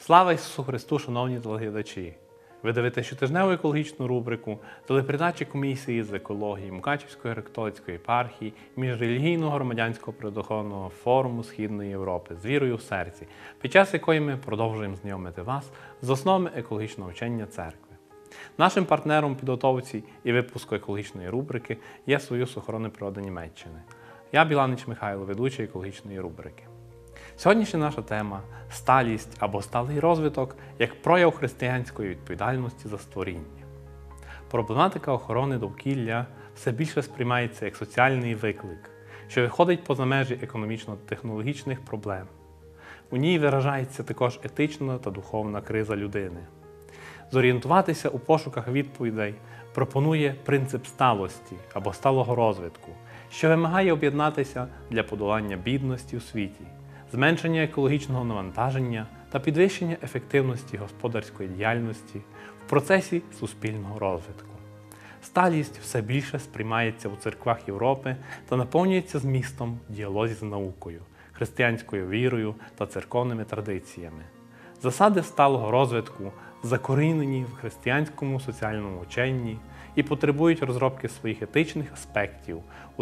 Слава Ісусу Христу, шановні телеглядачі! Ви дивитесь щотижневу екологічну рубрику телепередачі Комісії з екології Мукачівської греко-католицької єпархії міжрелігійного громадянського природоохоронного форуму Східної Європи з вірою в серці, під час якої ми продовжуємо знайомити вас з основами екологічного вчення церкви. Нашим партнером підготовці і випуску екологічної рубрики є Союз охорони природи Німеччини. Я Біланич Михайло, ведучий екологічної рубрики. Сьогоднішня наша тема – сталість або сталий розвиток як прояв християнської відповідальності за створіння. Проблематика охорони довкілля все більше сприймається як соціальний виклик, що виходить поза межі економічно-технологічних проблем. У ній виражається також етична та духовна криза людини. Зорієнтуватися у пошуках відповідей пропонує принцип сталості або сталого розвитку, що вимагає об'єднатися для подолання бідності у світі, зменшення екологічного навантаження та підвищення ефективності господарської діяльності в процесі суспільного розвитку. Сталість все більше сприймається у церквах Європи та наповнюється змістом в діалозі з наукою, християнською вірою та церковними традиціями. Засади сталого розвитку закорінені в християнському соціальному вченні і потребують розробки своїх етичних аспектів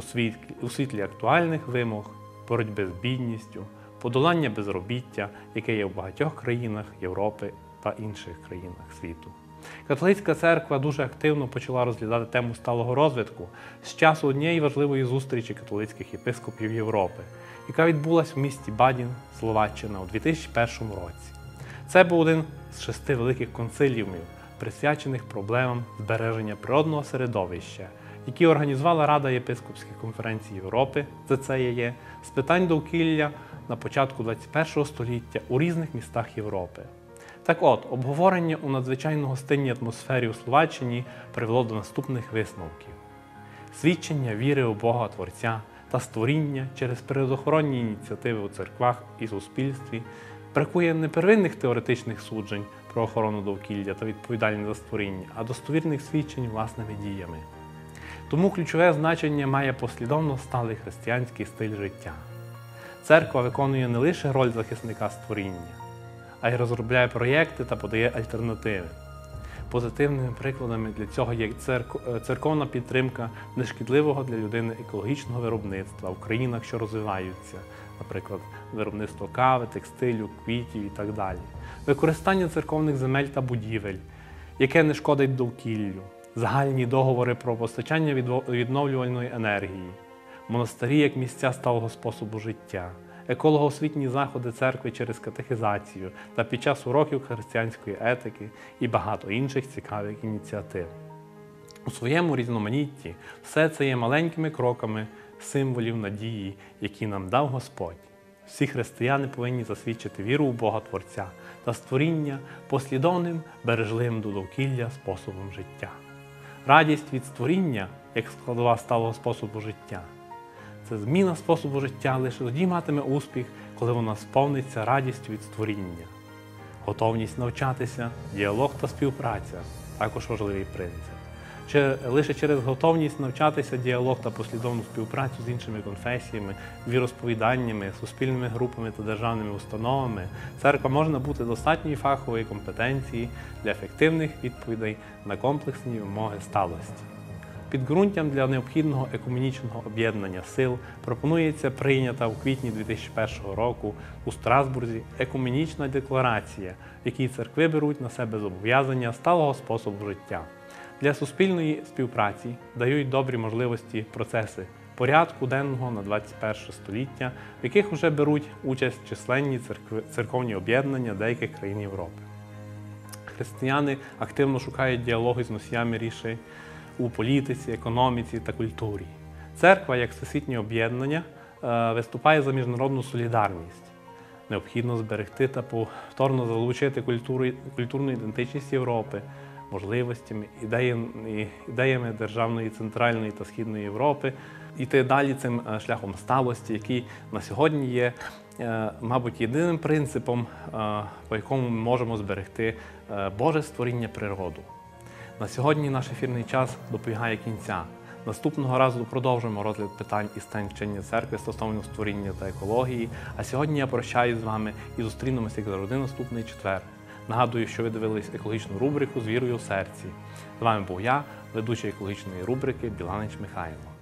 у світлі актуальних вимог, боротьби з бідністю, подолання безробіття, яке є в багатьох країнах Європи та інших країнах світу. Католицька церква дуже активно почала розглядати тему сталого розвитку з часу однієї важливої зустрічі католицьких єпископів Європи, яка відбулася в місті Бадін, Словаччина у 2001 році. Це був один з 6 великих консиліумів, присвячених проблемам збереження природного середовища, які організувала Рада єпископських конференцій Європи, ЗЦЄЄ, з питань довкілля на початку ХХІ століття у різних містах Європи. Так от, обговорення у надзвичайно гостинній атмосфері у Словаччині привело до наступних висновків. Свідчення віри у Бога Творця та створіння через природоохоронні ініціативи у церквах і суспільстві бракує не первинних теоретичних суджень про охорону довкілля та відповідальність за створіння, а достовірних свідчень власними діями. Тому ключове значення має послідовно сталий християнський стиль життя. Церква виконує не лише роль захисника створіння, а й розробляє проєкти та подає альтернативи. Позитивними прикладами для цього є церковна підтримка нешкідливого для людини екологічного виробництва в країнах, що розвиваються, наприклад, виробництво кави, текстилю, квітів і так далі. Використання церковних земель та будівель, яке не шкодить довкіллю, загальні договори про постачання відновлювальної енергії, монастирі як місця сталого способу життя, еколого-освітні заходи церкви через катехизацію та під час уроків християнської етики і багато інших цікавих ініціатив. У своєму різноманітті все це є маленькими кроками символів надії, які нам дав Господь. Всі християни повинні засвідчити віру у Бога Творця та створіння послідовним, бережливим до довкілля способом життя. Радість від створіння, як складова сталого способу життя. Це зміна способу життя лише тоді матиме успіх, коли вона сповниться радістю від створіння. Готовність навчатися, діалог та співпраця – також важливий принцип. Лише через готовність навчатися, діалог та послідовну співпрацю з іншими конфесіями, віросповіданнями, суспільними групами та державними установами церква може набути достатньої фахової компетенції для ефективних відповідей на комплексні вимоги сталості. Підґрунтям для необхідного екуменічного об'єднання сил пропонується прийнята у квітні 2001 року у Страсбурзі екуменічна декларація, в якій церкви беруть на себе зобов'язання сталого способу життя. Для суспільної співпраці дають добрі можливості процеси порядку денного на 21 століття, в яких вже беруть участь численні церковні об'єднання деяких країн Європи. Християни активно шукають діалогу з носіями рішень у політиці, економіці та культурі. Церква, як всесвітнє об'єднання, виступає за міжнародну солідарність. Необхідно зберегти та повторно залучити культурну ідентичність Європи, можливостями, ідеями державної, центральної та східної Європи, іти далі цим шляхом сталості, який на сьогодні є, мабуть, єдиним принципом, по якому ми можемо зберегти Боже створіння природу. На сьогодні наш ефірний час добігає кінця. Наступного разу продовжимо розгляд питань із тем вчення церкви стосовно створіння та екології. А сьогодні я прощаюсь з вами і зустрінемося, як завжди, наступний четвер. Нагадую, що ви дивились екологічну рубрику «З вірою в серці». З вами був я, ведучий екологічної рубрики Біланич Михайло.